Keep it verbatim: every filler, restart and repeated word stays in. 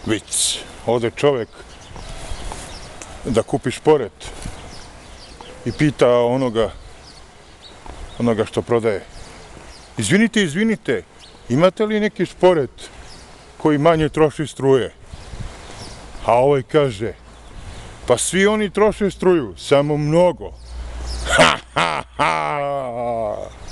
vic. Ode čovek da kupi šporet i pita onoga onoga što prodaje: izvinite, izvinite, imate li neki šporet koji manje troši struje? A ovaj kaže: pa svi oni troše struju, samo mnogo. Ha, ha, ha.